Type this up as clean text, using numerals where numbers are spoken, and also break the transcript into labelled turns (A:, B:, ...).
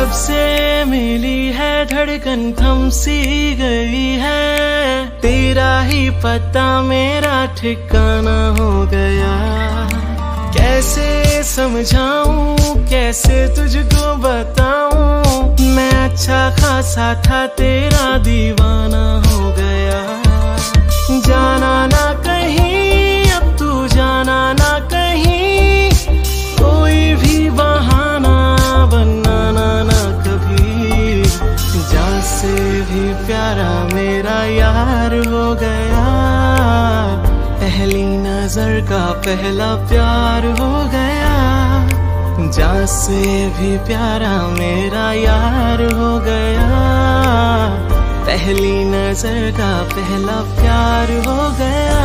A: जब से मिली है धड़कन थम सी गई है, तेरा ही पता मेरा ठिकाना हो गया। कैसे समझाऊं, कैसे तुझको बताऊं, मैं अच्छा खासा था तेरा दीवाना हो गया। जाना ना कहीं अब तू, जाना ना कहीं, कोई भी बहाना बनाना ना कभी। जान से भी प्यारा मेरा यार हो गया, पहली नजर का पहला प्यार हो गया। जान से भी प्यारा मेरा यार हो गया, पहली नजर का पहला प्यार हो गया।